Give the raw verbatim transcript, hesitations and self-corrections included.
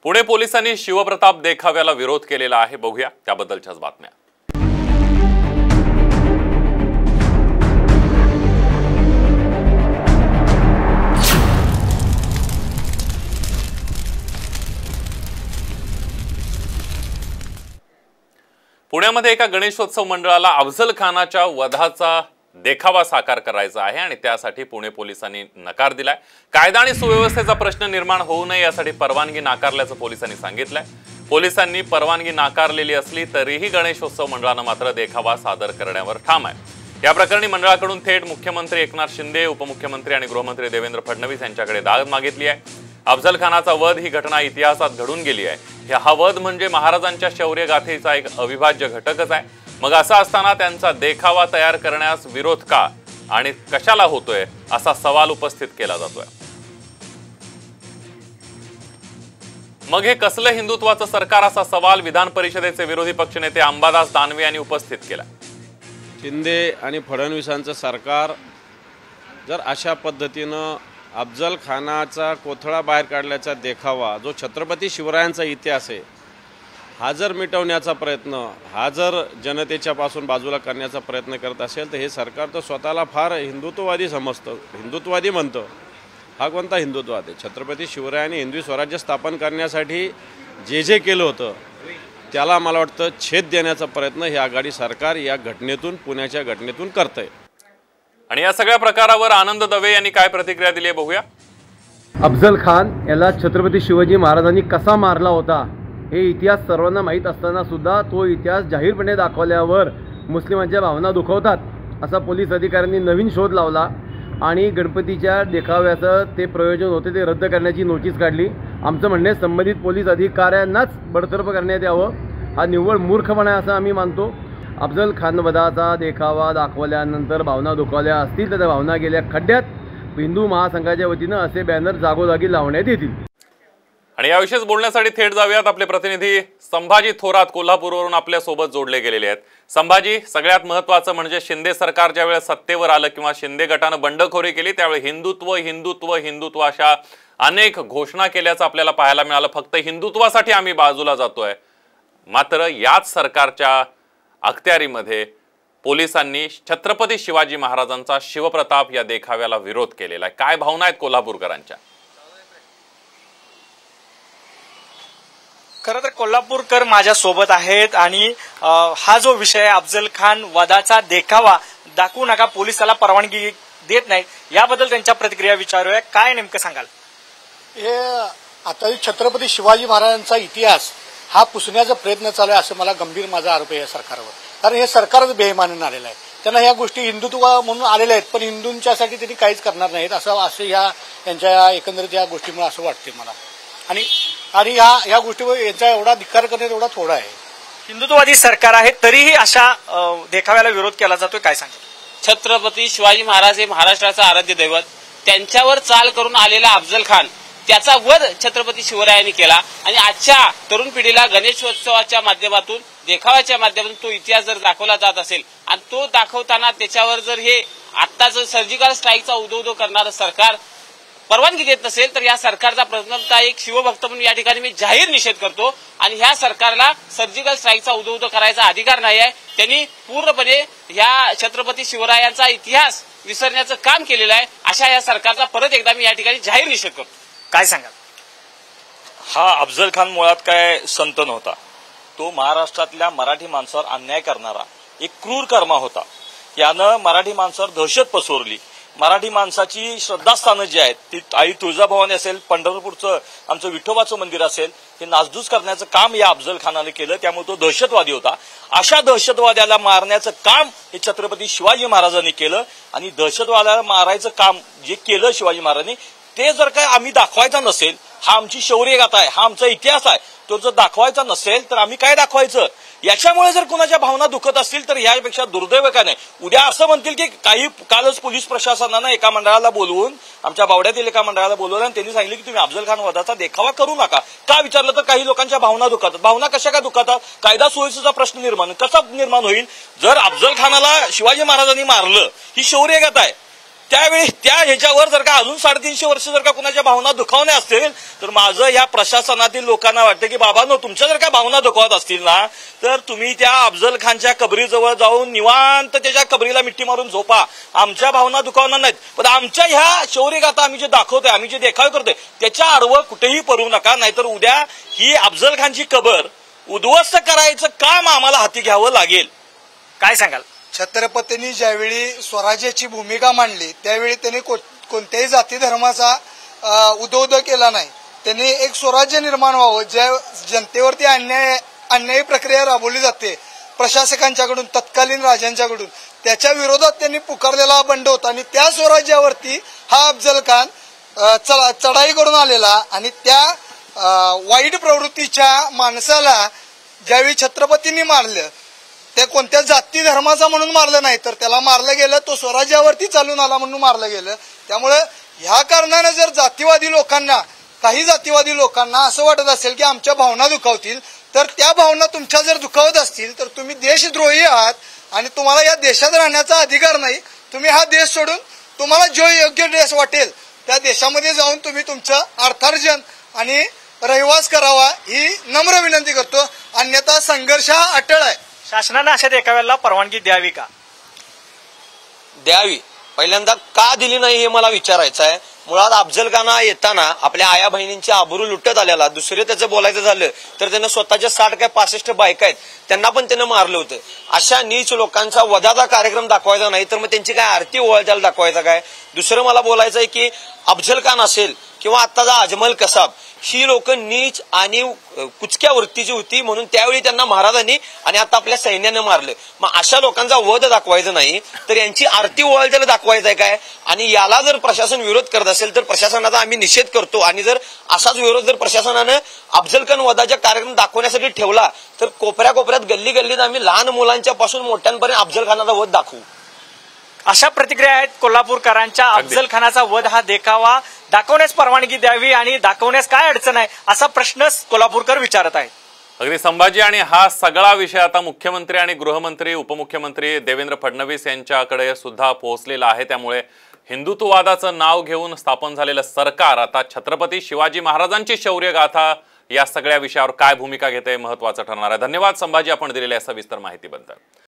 पुणे पोलिसांनी शिवप्रताप देखाव्याला विरोध केलेला आहे। बघूया त्याबद्दलच्याच बातम्या। पुण्यामध्ये एका गणेशोत्सव मंडळाला अफजल खानाच्या वधाचा देखावा साकार करायचा आहे आणि त्यासाठी पुणे पोलिसांनी नकार दिलाय। कायदा आणि सुव्यवस्थेचा प्रश्न निर्माण होऊ नये यासाठी परवानगी नाकारल्याचं पोलिसांनी सांगितलंय। पोलिसांनी परवानगी नाकारलेली असली तरीही गणेशोत्सव मंडळानं मात्र देखावा सादर करण्यावर ठाम आहे। या प्रकरणी मंडळाकडून थेट मुख्यमंत्री एकनाथ शिंदे, उपमुख्यमंत्री आणि गृहमंत्री देवेंद्र फडणवीस यांच्याकडे दाद मागितली आहे। अफजल खानाचा वध ही घटना इतिहासात घडून गेली आहे। हा वध म्हणजे महाराजांच्या शौर्य गाथेचा एक अविभाज्य घटकच आहे। मग असं असताना त्यांचा देखावा तयार करण्यास विरोध का आणि कशाला होतोय असा सवाल उपस्थित केला जातोय। मग हे कसलं हिंदुत्वाचं सरकार असा सवाल विधान परिषदेचे विरोधी पक्षनेते अंबादास दानवे यांनी उपस्थित केला। शिंदे आणि फडणवीसांचं सरकार जर अशा पद्धतीनं अफजल खानाचा कोथळा बाहेर काढल्याचा देखावा जो छत्रपती शिवरायांचा इतिहास आहे हा जर मिटवण्याचा प्रयत्न, हा जर जनतेच्या पासून बाजूला करण्याचा प्रयत्न करत असेल तर हे सरकार तर स्वतःला फार हिंदुत्ववादी समजतं, हिंदुत्ववादी म्हणतं। हा कोणता हिंदुत्ववाद आहे? छत्रपती शिवरायांनी हिंदवी स्वराज्य स्थापन करण्यासाठी जे जे केलं होतं त्याला मला वाटतं छेद देण्याचा प्रयत्न हे आघाडी सरकार या घटनेतून, पुण्याच्या घटनेतून करतंय। आणि या सगळ्या प्रकारावर आनंद दवे यांनी काय प्रतिक्रिया दिली आहे बघूया। अफजल खान याला छत्रपती शिवाजी महाराजांनी कसा मारला होता हे इतिहास सर्वांना माहीत असताना सुद्धा तो इतिहास जाहीरपणे दाखवल्यावर मुस्लिमांच्या भावना दुखावतात असा पोलीस अधिकाऱ्यांनी नवीन शोध लावला आणि गणपतीच्या देखाव्याचं ते प्रयोजन होते ते रद्द करण्याची नोटीस काढली। आमचं म्हणणे संबंधित पोलीस अधिकाऱ्यांनाच बडतर्फ करण्यात यावं, हा निव्वळ मूर्खपणा असं आम्ही मानतो। अफजल खान वधाचा देखावा दाखवल्यानंतर भावना दुखावल्या असतील तर त्या भावना गेल्या खड्ड्यात। हिंदू महासंघाच्या वतीनं असे बॅनर जागोजागी लावण्यात येतील। आणि याविषयीच बोलण्यासाठी थेट जाऊयात। आपले प्रतिनिधी संभाजी थोरात कोल्हापूरवरून आपल्या सोबत जोडले गेलेले आहेत। संभाजी, सगळ्यात महत्त्वाचं म्हणजे शिंदे सरकार ज्या वेळेस सत्तेवर आलं किंवा शिंदे गटानं बंडखोरी केली त्यावेळी हिंदुत्व हिंदुत्व हिंदुत्व अशा अनेक घोषणा केल्याचं आपल्याला पाहायला मिळालं। फक्त हिंदुत्वासाठी आम्ही बाजूला जातोय, मात्र याच सरकारच्या अखत्यारीमध्ये पोलिसांनी छत्रपती शिवाजी महाराजांचा शिवप्रताप या देखाव्याला विरोध केलेला आहे। काय भावना आहेत कोल्हापूरकरांच्या? खरं तर कोल्हापूरकर माझ्या सोबत आहेत आणि हा जो विषय अफजल खान वधाचा देखावा दाखवू नका, पोलिसाला परवानगी देत नाही, याबद्दल त्यांच्या प्रतिक्रिया विचारूया। काय नेमकं सांगाल? हे आता छत्रपती शिवाजी महाराजांचा इतिहास हा पुसण्याचा प्रयत्न चालू आहे असं मला गंभीर माझा आरोप आहे या सरकारवर। कारण हे सरकारच बेईमानीने आलेलं आहे। त्यांना ह्या गोष्टी हिंदुत्व म्हणून आलेल्या आहेत पण हिंदूंच्यासाठी त्यांनी काहीच करणार नाहीत असं असं ह्या यांच्या एकंदरीत या गोष्टीमुळे असं वाटते मला। आणि आणि ह्या ह्या गोष्टीवर यांचा एवढा धिक्कार करण्यात एवढा थोडा आहे। हिंदुत्ववादी सरकार आहे तरीही अशा देखाव्याला विरोध केला जातोय, काय सांगतो? छत्रपती शिवाजी महाराज हे महाराष्ट्राचं आराध्य दैवत, त्यांच्यावर चाल करून आलेला अफजल खान त्याचा वध छत्रपती शिवरायांनी केला आणि आजच्या तरुण पिढीला गणेशोत्सवाच्या माध्यमातून, देखाव्याच्या माध्यमातून तो इतिहास जर दाखवला जात असेल आणि तो दाखवताना त्याच्यावर जर हे आत्ताच सर्जिकल स्ट्राईकचा उदो करणारं सरकार परवानगी देत नसेल तर या सरकारचा प्रथमतः एक शिवभक्त म्हणून या ठिकाणी मी जाहीर निषेध करतो। आणि ह्या सरकारला सर्जिकल स्ट्राईकचा उदो उदो करायचा अधिकार नाही आहे। त्यांनी पूर्णपणे या छत्रपती शिवरायांचा इतिहास विसरण्याचं काम केलेलं आहे। अशा या सरकारचा परत एकदा मी या ठिकाणी जाहीर निषेध करतो। काय सांगाल? हा अफजल खान मुळात काय संत नव्हता, तो महाराष्ट्रातल्या मराठी माणसावर अन्याय करणारा एक क्रूर कर्मा होता। यानं मराठी माणसावर दहशत पसरवली। मराठी माणसाची श्रद्धास्थानं जी आहेत ती आई तुळजाभवानी असेल, पंढरपूरचं आमचं विठोबाचं मंदिर असेल, हे नासधूस करण्याचं काम या अफजल खानाने केलं। त्यामुळे तो दहशतवादी होता। अशा दहशतवाद्याला मारण्याचं काम हे छत्रपती शिवाजी महाराजांनी केलं आणि दहशतवाद्याला मारायचं काम जे केलं शिवाजी महाराजांनी ते जर काय आम्ही दाखवायचं नसेल, हा आमची शौर्यगाथा आहे, हा आमचा इतिहास आहे, तो जर दाखवायचा नसेल तर आम्ही काय दाखवायचं? याच्यामुळे जर कुणाच्या भावना दुखत असतील तर यापेक्षा दुर्दैव काय नाही। उद्या असं म्हणतील की काही कालच पोलीस प्रशासनानं एका मंडळाला बोलवून, आमच्या बावड्यातील एका मंडळाला बोलवलं आणि त्यांनी सांगितलं की तुम्ही अफजल खान वधाचा देखावा करू नका। का विचारलं तर काही लोकांच्या भावना दुखतात। भावना कशा काय दुखतात? कायदा सुव्यवस्थेचा प्रश्न निर्माण कसा निर्माण होईल? जर अफजल खानाला शिवाजी महाराजांनी मारलं ही शौर्यगाथा आहे, त्यावेळी त्या ह्याच्यावर जर का अजून साडेतीनशे वर्ष जर का कुणाच्या भावना दुखावण्या असतील तर माझं या प्रशासनातील लोकांना वाटतं की बाबा नो तुमच्या जर का भावना दुखावत असतील ना तर तुम्ही त्या अफजल खानच्या कबरीजवळ जाऊन निवांत त्याच्या कबरीला मिठी मारून झोपा. आमच्या भावना दुखावणार नाहीत, पण आमच्या ह्या शौर्यगाथा आम्ही जे दाखवतोय, आम्ही जे देखावे करतोय त्याच्या आडवं कुठेही पडू नका, नाहीतर उद्या ही अफजल खानची कबर उद्ध्वस्त करायचं काम आम्हाला हाती घ्यावं लागेल. काय सांगाल? छत्रपतींनी ज्यावेळी स्वराज्याची भूमिका मांडली त्यावेळी त्यांनी कोणत्याही जाती धर्माचा उदोउदो केला नाही. त्यांनी एक स्वराज्य निर्माण व्हावं, ज्या जनतेवरती अन्याय अन्यायी प्रक्रिया राबवली जाते प्रशासकांच्याकडून, तत्कालीन राजांच्याकडून, त्याच्या विरोधात त्यांनी पुकारलेला हा बंड होता. आणि त्या स्वराज्यावरती हा अफजल खान चढाई करून आलेला आणि त्या वाईट प्रवृत्तीच्या माणसाला ज्यावेळी छत्रपतींनी मारलं, ते कोणत्या जाती धर्माचा म्हणून मारलं नाही तर त्याला मारलं गेलं, तो स्वराज्यावरती चालून आला म्हणून मारलं गेलं. त्यामुळे ह्या कारणाने जर जातीवादी लोकांना, काही जातीवादी लोकांना असं वाटत असेल की आमच्या भावना दुखावतील, तर त्या भावना तुमच्या जर दुखावत असतील तर तुम्ही देशद्रोही आहात आणि तुम्हाला या देशात राहण्याचा अधिकार नाही. तुम्ही हा देश सोडून तुम्हाला जो योग्य देश वाटेल त्या देशामध्ये जाऊन तुम्ही तुमचं अर्थार्जन आणि रहिवास करावा ही नम्र विनंती करतो. अन्यथा संघर्ष हा अटळ आहे. शासनाने अशा देखाव्याला परवानगी द्यावी का? द्यावी. पहिल्यांदा का दिली नाही हे मला विचारायचं आहे. मुळात अफजल खाना येताना आपल्या आया बहिणींची आबरू लुटत आलेला. दुसरे त्याचं बोलायचं झालं तर त्यानं स्वतःच्या साठ काय पासष्ट बायका आहेत त्यांना पण त्यानं मारलं होतं. अशा नीच लोकांचा वधाचा कार्यक्रम दाखवायचा नाही तर मग त्यांची काय आरती ओवाळत्याला दाखवायचा काय. दुसरं मला बोलायचं आहे की अफजल खान असेल किंवा आत्ताचा अजमल कसाब ही लोक नीच आणि कुचक्या वृत्तीची होती म्हणून त्यावेळी त्यांना महाराजांनी आणि आता आपल्या सैन्याने मारलं. मग अशा लोकांचा वध दाखवायचा नाही तर यांची आरती ओवाळत्याला दाखवायचं आहे काय. आणि याला जर प्रशासन विरोध करत असेल तर प्रशासनाचा आम्ही निषेध करतो. आणि जर असाच विरोध जर प्रशासनानं अफजल खान वधाचा कार्यक्रम दाखवण्यासाठी ठेवला तर कोपऱ्या कोपऱ्यात गल्ली गल्लीत आम्ही लहान मुलांच्या पासून मोठ्यांपर्यंत अफजल खानाचा वध दाखवू. अशा प्रतिक्रिया आहेत कोल्हापूरकरांच्या. अफजल खानाचा वध हा देखावा दाखवण्यास परवानगी द्यावी आणि दाखवण्यास काय अडचण आहे असा प्रश्न कोल्हापूरकर विचारत आहेत. अगदी संभाजी, आणि हा सगळा विषय आता मुख्यमंत्री आणि गृहमंत्री उपमुख्यमंत्री देवेंद्र फडणवीस यांच्याकडे सुद्धा पोहोचलेला आहे. त्यामुळे हिंदुत्ववादाचं नाव घेऊन स्थापन झालेलं सरकार आता छत्रपती शिवाजी महाराजांची शौर्यगाथा या सगळ्या विषयावर काय भूमिका घेते महत्वाचं ठरणार आहे. धन्यवाद संभाजी, आपण दिलेल्या सविस्तर माहितीबद्दल.